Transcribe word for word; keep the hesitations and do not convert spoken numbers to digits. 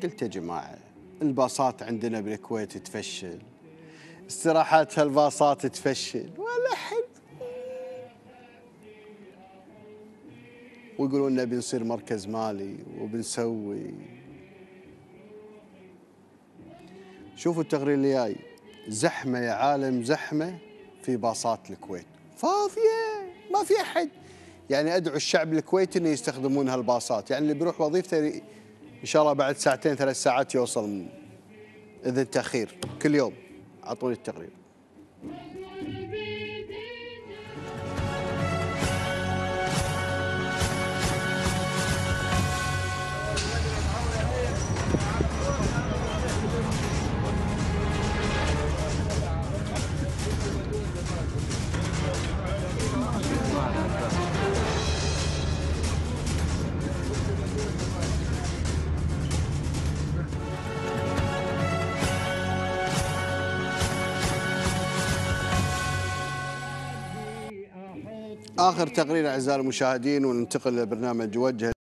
قلت يا جماعة الباصات عندنا بالكويت تفشل، استراحات هالباصات تفشل ولا حد، ويقولون لنا بنصير مركز مالي وبنسوي. شوفوا التقرير اللي جاي، زحمة يا عالم زحمة في باصات الكويت، فاضية ما في أحد. يعني أدعو الشعب الكويتي أن يستخدمون هالباصات، يعني اللي بيروح وظيفته إن شاء الله بعد ساعتين ثلاث ساعات يوصل إذن تأخير كل يوم. أعطوني التقرير. آخر تقرير أعزائي المشاهدين وننتقل لبرنامج وجه